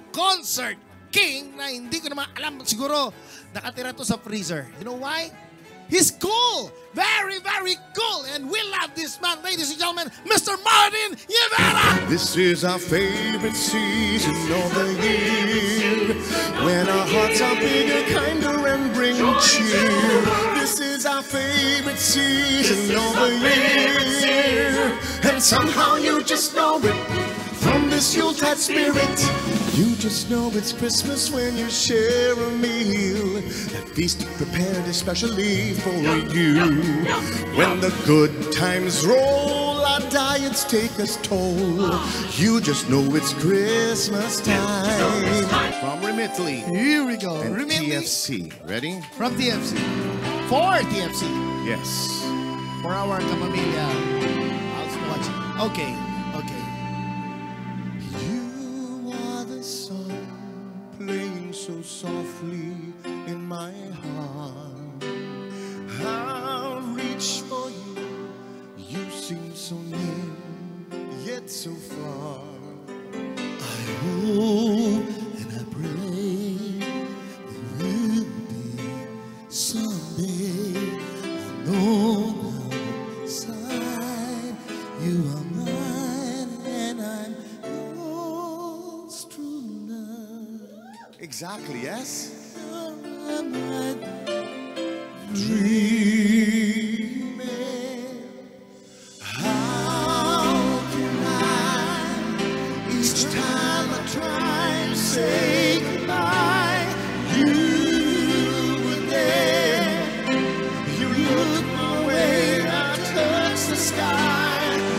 concert king na hindi ko naman alam. Siguro nakatira to sa freezer. You know why? He's cool. Very, very cool. And we love this man, ladies and gentlemen, Mr. Martin Rivera. This is our favorite season of the year, when our hearts are bigger, kinder, and bring cheer. This is our favorite season of the year, and somehow you just know it from this Yuletide spirit. You just know it's Christmas when you share a meal, that feast prepared especially for you. When the good times roll, our diets take us toll. You just know it's Christmas time. From Remitly. Here we go. And Remitly. TFC. Ready? From TFC. For TFC. Yes. For our Kapamilya. I'll watch it. Okay. Okay. You are the song playing so softly in my heart. I'll reach for you. You seem so near, yet so far. I hope and I pray there will be someday. I know outside you are mine and I'm yours true love. Exactly, yes? Dreaming. How can I, each time I try to say goodbye, you were there. You looked my way, I touched the sky.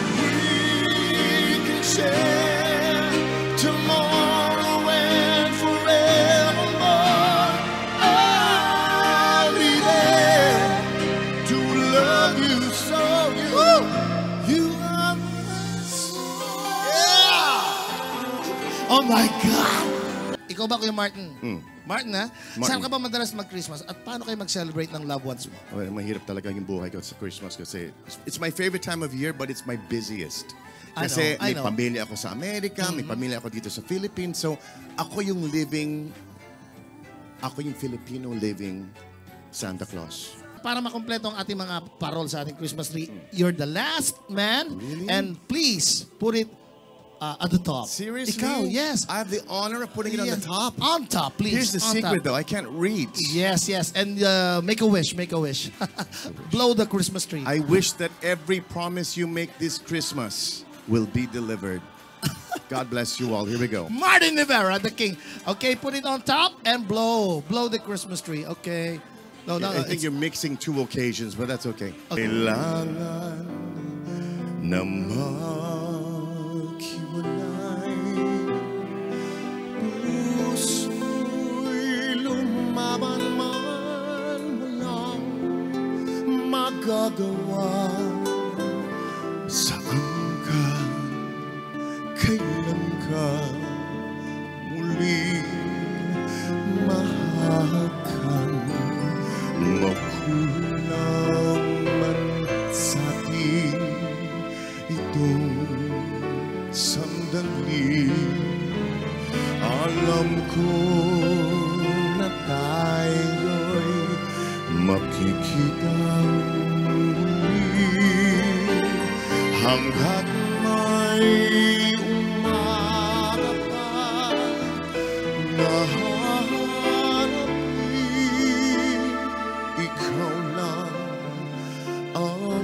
We can share tomorrow and forevermore. I'll be there to love you so. You are my soul. Oh my God! Ikaw ba, Kuya Martin? Martin, ha? Martin. Saan ka ba madalas mag-Christmas? At paano kayo mag-celebrate ng loved ones mo? Well, mahirap talaga yung buhay ko sa Christmas kasi it's my favorite time of year but it's my busiest. Kasi I may know. pamilya ako sa Amerika, may pamilya ako dito sa Philippines. So ako yung Filipino living Santa Claus. Para makompleto ang ating mga parol sa ating Christmas tree, you're the last man. Really? And please, put it at the top. Seriously? Ikaw, yes. I have the honor of putting it on the Yes. top. On top, please. Here's the On secret top. though, I can't read. Yes, yes. And make a wish, make a wish. Blow the Christmas tree. I wish that every promise you make this Christmas will be delivered. God bless you all. Here we go. Martin Rivera, the king. Okay, put it on top and blow. Blow the Christmas tree. Okay. No, no, I think it's- you're mixing two occasions, but that's okay. Okay. Kailangan na maghiwalay, puso'y lumaban man, walang magagawa. Saan ka, kailan ka muli mahakang makulang man sa'tin itong sandali. Alam ko na tayo'y makikita muli hanggat may umaga pa na haharapin. Ikaw lang ang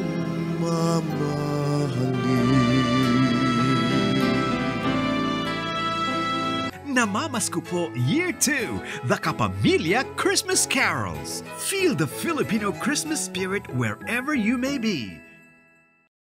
mamahalin. Namamasko po Year 2, the Kapamilya Christmas Carols. Feel the Filipino Christmas spirit wherever you may be.